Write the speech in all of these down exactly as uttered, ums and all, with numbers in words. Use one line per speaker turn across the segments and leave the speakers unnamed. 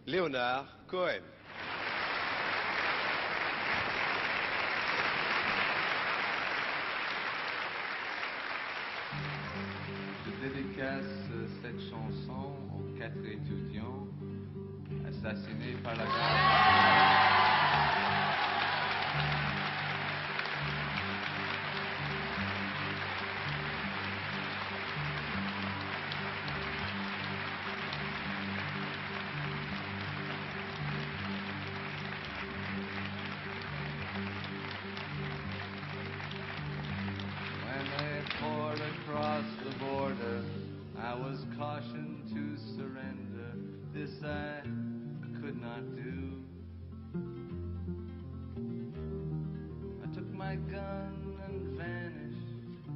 Léonard Cohen.
Je dédicace cette chanson aux quatre étudiants assassinés par la garde. Poured across the border, I was cautioned to surrender. This I could not do. I took my gun and vanished.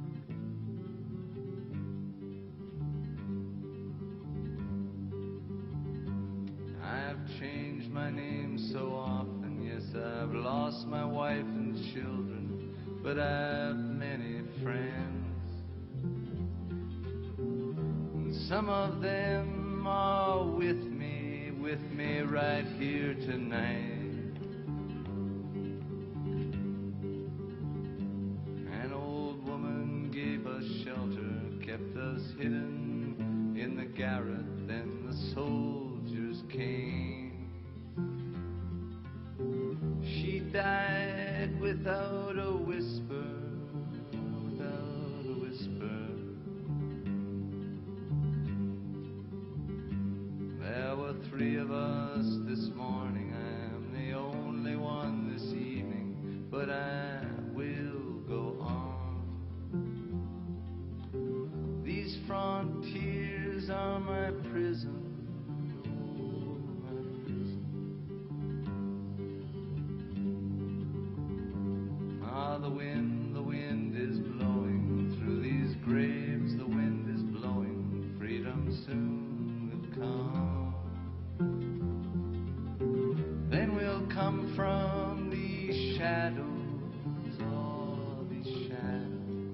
I have changed my name so often. Yes, I've lost my wife and children, but I have many friends. Some of them are with me, with me right here tonight. An old woman gave us shelter, kept us hidden in the garret, then the soldiers came. She died without a whisper, without a whisper. There were three of us this morning. I am the only one this evening, but I will go on. These frontiers are my prison. Oh, my prison. Ah, the wind, the wind is blowing through these graves. The wind is blowing. Freedom soon will come. Then we'll come from these shadows, all these shadows.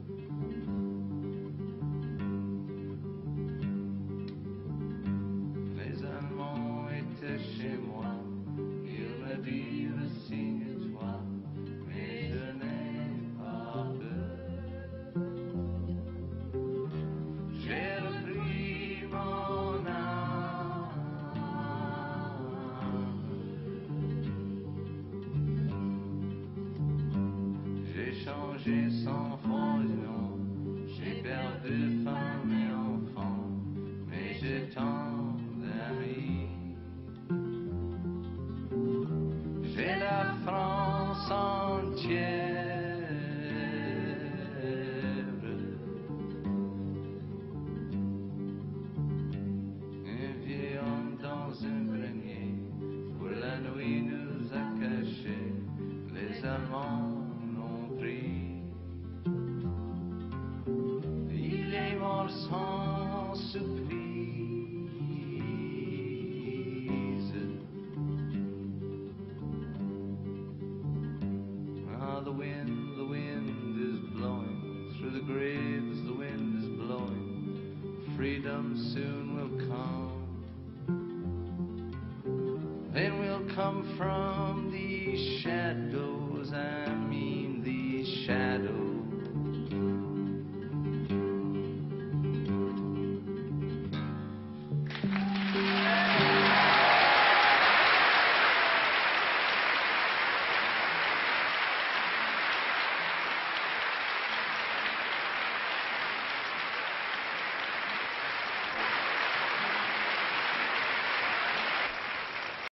Les Allemands étaient chez moi, ils me dirent signe-toi, mais je n'ai pas peur. J'ai repris mon âme. J'ai changé sans fond du nom, j'ai perdu femme et enfant, mais j'ai tant d'amis. J'ai la France entière. Un vieil homme dans un grenier, pour la nuit nous a cachés, les Allemands. Il est mort sans surprise. Ah, the wind, the wind is blowing through the graves. The wind is blowing. Freedom soon will come. Then we'll come from these shadows. I mean these shadows.